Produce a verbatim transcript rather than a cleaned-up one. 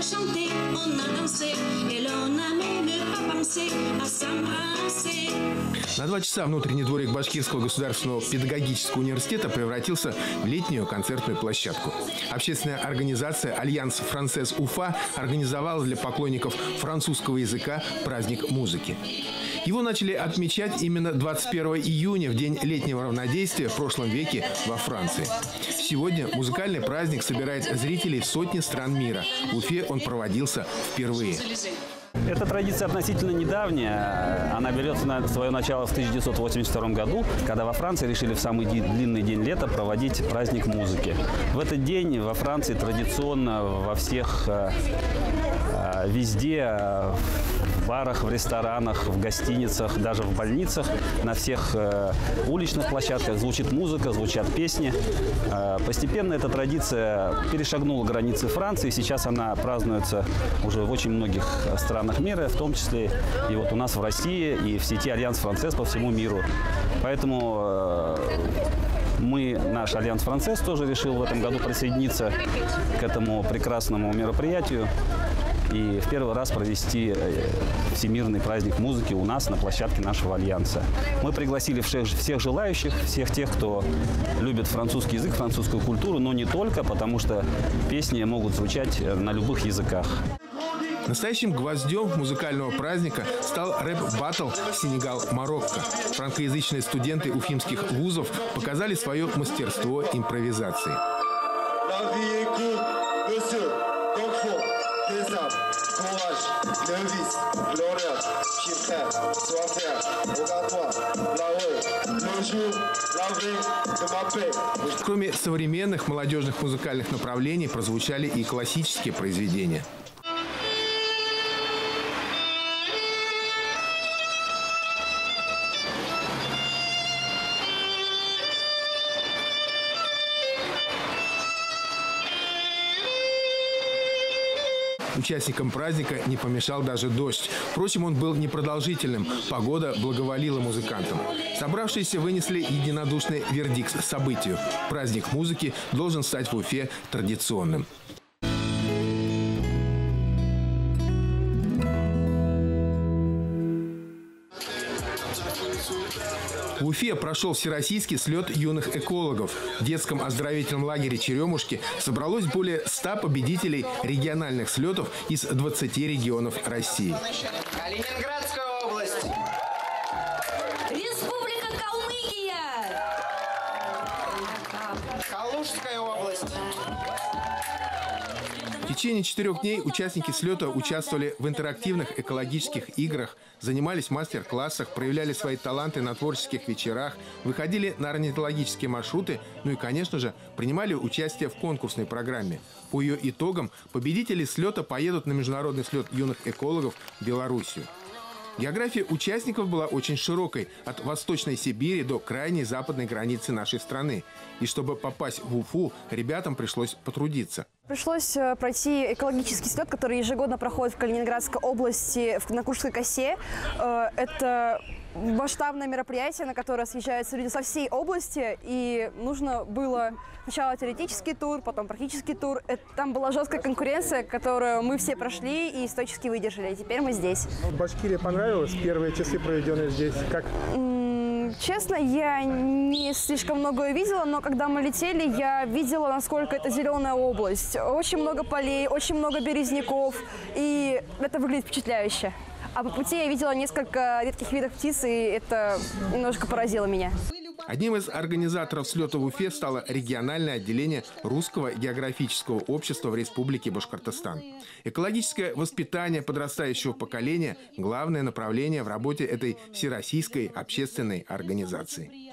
chanté, on a dansé, et l'on n'a même pas pensé à s'embrasser. На два часа внутренний дворик Башкирского государственного педагогического университета превратился в летнюю концертную площадку. Общественная организация «Альянс Францез Уфа» организовала для поклонников французского языка праздник музыки. Его начали отмечать именно двадцать первого июня, в день летнего равнодействия в прошлом веке во Франции. Сегодня музыкальный праздник собирает зрителей в сотни стран мира. В Уфе он проводился впервые. Эта традиция относительно недавняя. Она берется на свое начало в тысяча девятьсот восемьдесят втором году, когда во Франции решили в самый длинный день лета проводить праздник музыки. В этот день во Франции традиционно во всех, везде, в барах, в ресторанах, в гостиницах, даже в больницах, на всех уличных площадках звучит музыка, звучат песни. Постепенно эта традиция перешагнула границы Франции. Сейчас она празднуется уже в очень многих странах мира, в том числе и вот у нас в России, и в сети Альянс Францез по всему миру. Поэтому мы, наш Альянс Францез, тоже решил в этом году присоединиться к этому прекрасному мероприятию и в первый раз провести всемирный праздник музыки у нас на площадке нашего Альянса. Мы пригласили всех, всех желающих, всех тех, кто любит французский язык, французскую культуру, но не только, потому что песни могут звучать на любых языках. Настоящим гвоздем музыкального праздника стал рэп-баттл «Сенегал-Марокко». Франкоязычные студенты уфимских вузов показали свое мастерство импровизации. Кроме современных молодежных музыкальных направлений, прозвучали и классические произведения. Участникам праздника не помешал даже дождь. Впрочем, он был непродолжительным. Погода благоволила музыкантам. Собравшиеся вынесли единодушный вердикт событию. Праздник музыки должен стать в Уфе традиционным. В Уфе прошел всероссийский слет юных экологов. В детском оздоровительном лагере «Черемушки» собралось более ста победителей региональных слетов из двадцати регионов России. Калининградская область. Республика Калмыкия. Калужская область. В течение четырех дней участники слета участвовали в интерактивных экологических играх, занимались в мастер-классах, проявляли свои таланты на творческих вечерах, выходили на орнитологические маршруты, ну и, конечно же, принимали участие в конкурсной программе. По ее итогам победители слета поедут на международный слет юных экологов в Белоруссию. География участников была очень широкой, от Восточной Сибири до крайней западной границы нашей страны. И чтобы попасть в Уфу, ребятам пришлось потрудиться. Пришлось пройти экологический слет, который ежегодно проходит в Калининградской области, на Куршской косе. Это масштабное мероприятие, на которое съезжаются люди со всей области, и нужно было сначала теоретический тур, потом практический тур. Там была жесткая конкуренция, которую мы все прошли и стоически выдержали, и теперь мы здесь. Башкирия понравилась? Первые часы, проведенные здесь, как? Честно, я не слишком многое видела, но когда мы летели, я видела, насколько это зеленая область. Очень много полей, очень много березняков, и это выглядит впечатляюще. А по пути я видела несколько редких видов птиц, и это немножко поразило меня. Одним из организаторов слета в Уфе стало региональное отделение Русского географического общества в Республике Башкортостан. Экологическое воспитание подрастающего поколения – главное направление в работе этой всероссийской общественной организации.